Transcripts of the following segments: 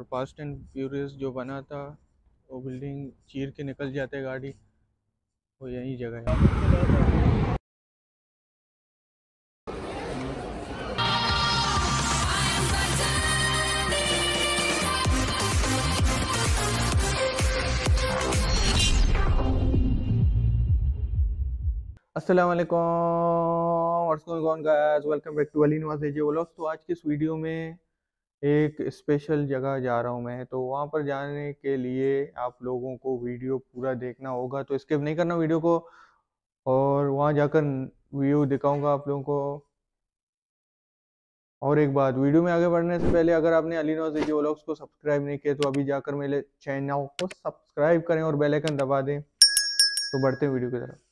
और Fast and Furious जो बना था वो बिल्डिंग चीर के निकल जाते गाड़ी, वो यही जगह है। अस्सलाम वालेकुम, what's going on guys, welcome back to Ali Nawaz AJ vlogs. तो आज की इस वीडियो में एक स्पेशल जगह जा रहा हूँ मैं। तो वहाँ पर जाने के लिए आप लोगों को वीडियो पूरा देखना होगा, तो स्किप नहीं करना वीडियो को, और वहाँ जाकर व्यू दिखाऊंगा आप लोगों को। और एक बात, वीडियो में आगे बढ़ने से पहले अगर आपने अली नवाज एजे व्लॉग्स को सब्सक्राइब नहीं किया तो अभी जाकर मेरे चैनल को सब्सक्राइब करें और बेल आइकन दबा दें। तो बढ़ते हैं वीडियो की तरफ।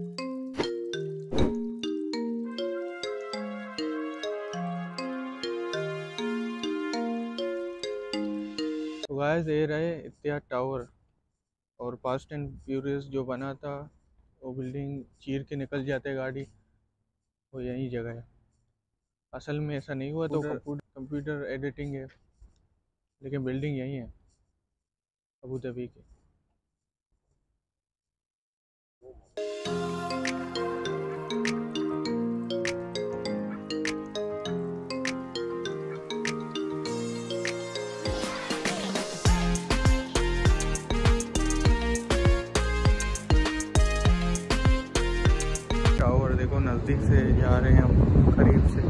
तो गाइस, ये रहे इतिहाद टावर, और फास्ट एंड फ्यूरियस जो बना था वो बिल्डिंग चीर के निकल जाते गाड़ी, वो यही जगह है। असल में ऐसा नहीं हुआ, तो कंप्यूटर एडिटिंग है, लेकिन बिल्डिंग यही है, अबू धाबी की। टावर देखो, नज़दीक से जा रहे हैं हम, करीब से।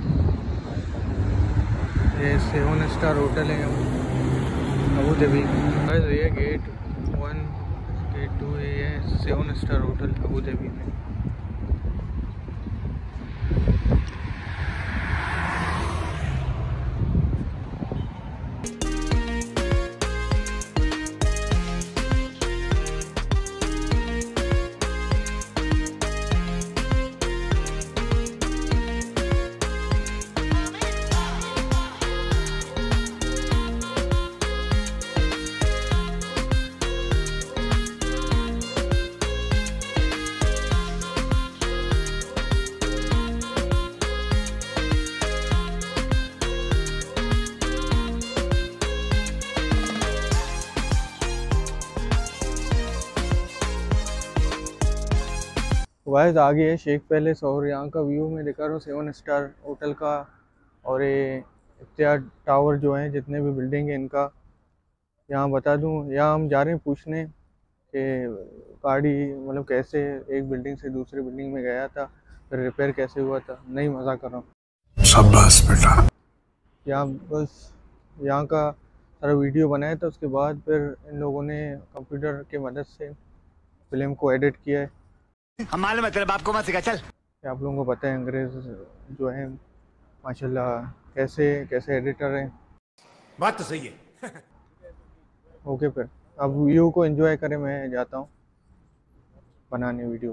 ये 7 स्टार होटल है अबू धाबी। ये गेट 1 गेट 2 ये 7 स्टार होटल अबू धाबी में। गाइस, आगे है शेख पैलेस, और यहाँ का व्यू मैं दिखा रहा हूँ 7 स्टार होटल का। और ये इतिहाद टावर जो हैं, जितने भी बिल्डिंग हैं इनका, यहाँ बता दूँ। यहाँ हम जा रहे हैं पूछने कि गाड़ी मतलब कैसे एक बिल्डिंग से दूसरी बिल्डिंग में गया था, फिर रिपेयर कैसे हुआ था। नहीं, मज़ा कर रहा हूँ। शाबाश बेटा। यहाँ बस यहाँ का सारा वीडियो बनाया था, उसके बाद फिर इन लोगों ने कंप्यूटर की मदद से फिल्म को एडिट किया है। हम मालूम है तेरे बाप को मत सिखा, चल। आप लोगों को पता है अंग्रेज जो है माशाल्लाह कैसे कैसे एडिटर हैं। बात तो सही है। ओके, फिर अब व्यू को एंजॉय करें। मैं जाता हूँ बनाने वीडियो।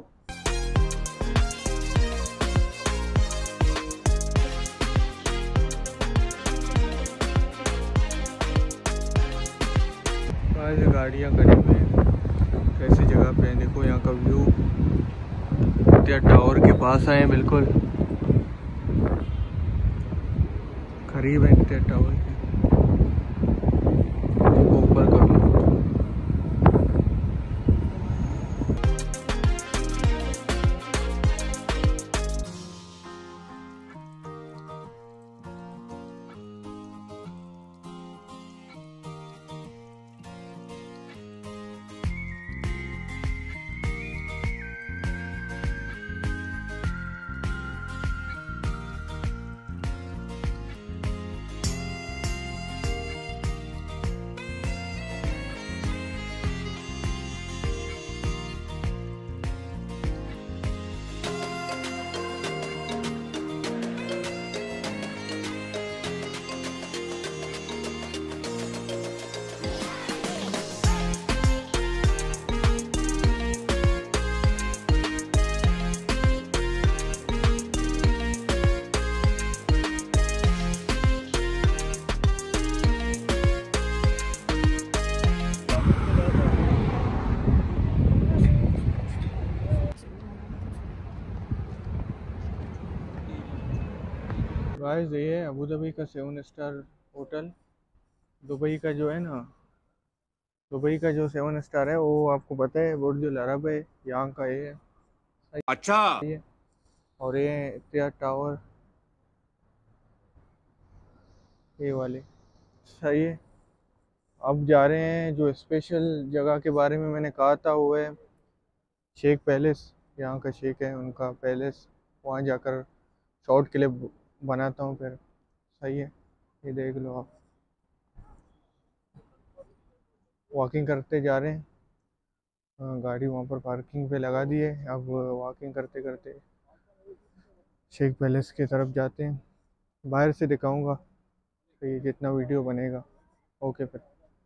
आज गाड़ियाँ खड़ी हुई हैं कैसी जगह पे, देखो यहाँ का व्यू। इतिहाद टावर के पास आए हैं, बिल्कुल करीब है इतिहाद टावर के। देखो ऊपर का व्यू। गाइस, ये है अबू धाबी का 7 स्टार होटल, दुबई का जो है ना, दुबई का जो 7 स्टार है वो आपको पता है, बुर्ज अल अरब है यहाँ का, ये है। अच्छा। सही है। और ये इतिहाद टावर, ये वाले। सही है। अब जा रहे हैं, जो स्पेशल जगह के बारे में मैंने कहा था वो है शेख पैलेस। यहाँ का शेख है, उनका पैलेस, वहाँ जाकर शॉर्ट क्लिप बनाता हूँ फिर। सही है। ये देख लो आप, वॉकिंग करते जा रहे हैं। हाँ, गाड़ी वहाँ पर पार्किंग पे लगा दी है। अब वॉकिंग करते करते शेख पैलेस की तरफ जाते हैं। बाहर से दिखाऊंगा तो ये जितना वीडियो बनेगा। ओके फिर।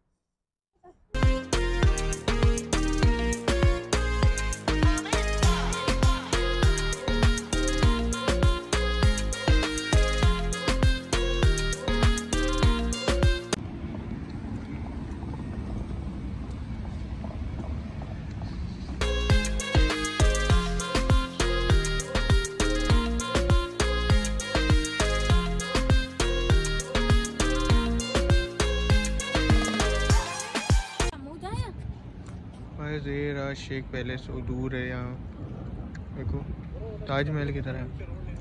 बस ये रहा शेख पैलेस, वो दूर है यहाँ, देखो ताजमहल की तरह।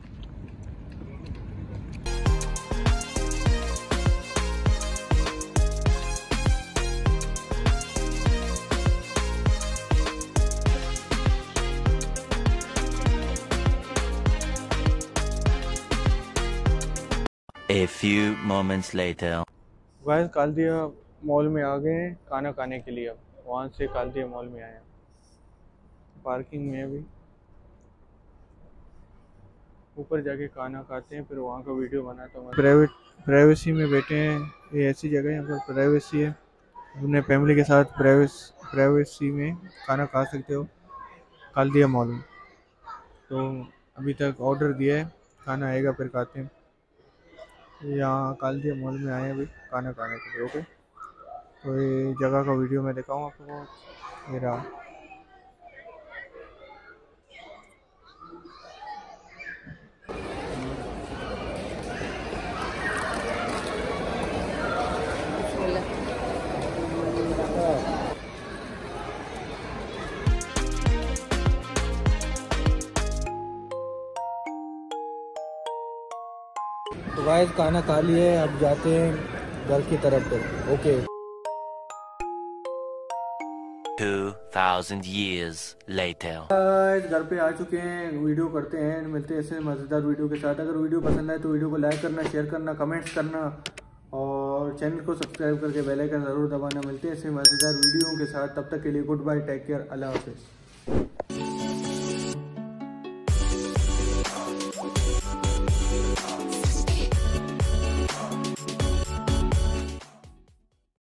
A few moments later. Guys Khalidiya mall में आ गए हैं खाना खाने के लिए। अब वहाँ से कालदिया मॉल में आए हैं, पार्किंग में अभी ऊपर जाके खाना खाते हैं, फिर वहाँ का वीडियो बनाता हूँ। प्राइवेसी में बैठे हैं, ये ऐसी जगह है यहाँ पर प्राइवेसी है। अपने फैमिली के साथ प्राइवेसी में खाना खा सकते हो कालदिया मॉल में। तो अभी तक ऑर्डर दिया है, खाना आएगा फिर खाते हैं। यहाँ कालदिया मॉल में आए हैं अभी खाना खाने के लिए। ओके, तो ये जगह का वीडियो मैं दिखाऊँ आपको। ये रहा। तो गाइस खाना खा लिए, अब जाते हैं घर की तरफ पर। ओके। 2000 years later. गाइस घर पे आ चुके हैं, वीडियो करते हैं, मिलते हैं ऐसे मज़ेदार वीडियो के साथ। अगर वीडियो पसंद आए तो वीडियो को लाइक करना, शेयर करना, कमेंट्स करना और चैनल को सब्सक्राइब करके बेल आइकन ज़रूर दबाना। मिलते हैं ऐसे मज़ेदार वीडियो के साथ, तब तक के लिए गुड बाय, टेक केयर, अल्लाह हाफिज़।